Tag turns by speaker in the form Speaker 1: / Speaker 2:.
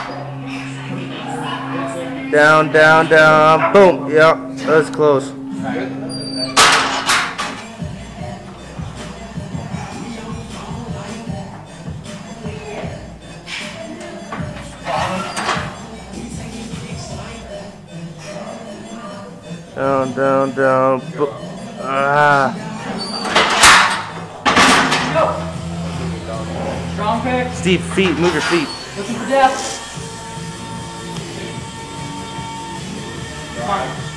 Speaker 1: Down, down, down. Boom. Yep, that's close. Down, down, down. Ah.
Speaker 2: Strong pick.
Speaker 1: Steve, feet. Move your feet.
Speaker 2: Looking for depth. Come on.